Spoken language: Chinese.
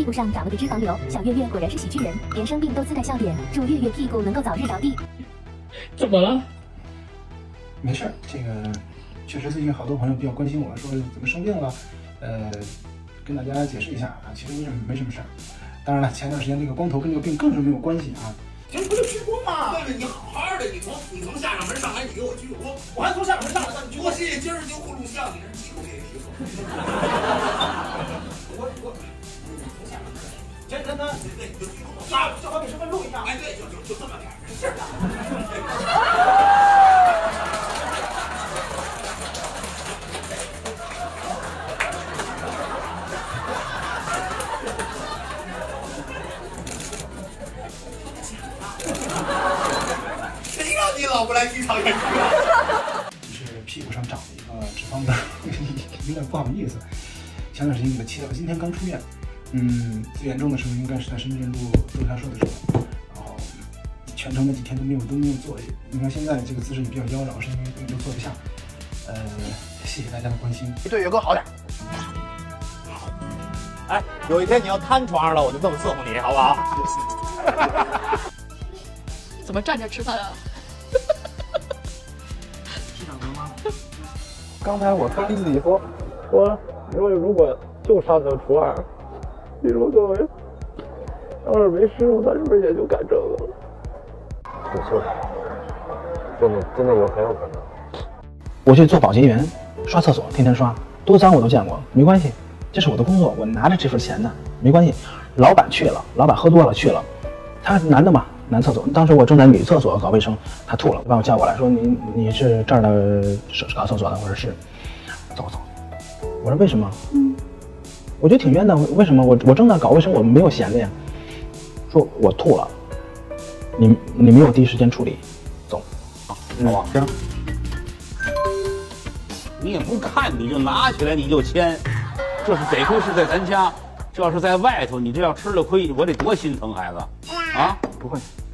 股上长了个脂肪瘤。小月月果然是喜剧人，连生病都自带笑点。祝月月屁股能够早日着地。 怎么了？ 没事儿，这个确实最近好多朋友比较关心我，说怎么生病了，跟大家解释一下啊，其实没什么事儿。当然了，前段时间这个光头跟这个病更是没有关系啊。 这不就鞠躬吗？对了，你好好的，你从下面上来，你给我鞠躬，我还从下面上来，你我谢谢今儿就会录像，你是几口给提我从下面上来，真的，对，你就鞠躬，啊，正好给身份录一下，哎，对，就这么点事儿。谁让你老不来机场演出啊？ 是屁股上长了一个脂肪瘤，有点不好意思。前段时间给他切了，今天刚出院。最严重的时候应该是在深圳路做下瘦的时候，然后全程那几天都没有做。你看现在这个姿势也比较妖娆，是因为根本就坐不下。谢谢大家的关心。 对岳哥好点。哎，有一天你要瘫床上了，我就这么伺候你，好不好？ 怎么站着吃饭啊？ 是长哥吗？ 刚才我跟自己说，如果就上个初二，你说各位，要是没师傅，他是不是也就干这个了？ 不错，真的很有可能。 我去做保洁员，刷厕所，天天刷，多脏我都见过，没关系，这是我的工作，我拿着这份钱的，没关系。老板去了，老板喝多了去了，他男的嘛，男厕所。当时我正在女厕所搞卫生，他吐了，把我叫过来说你是这儿的搞厕所的？我说是。走。我说为什么？我觉得挺冤的，为什么？我正在搞卫生，我没有闲的呀。说我吐了，你没有第一时间处理，走。好吧，行。 你也不看，你就拿起来你就签，这是得亏是在咱家，这要是在外头，你这要吃了亏，我得多心疼孩子，啊？ 不会。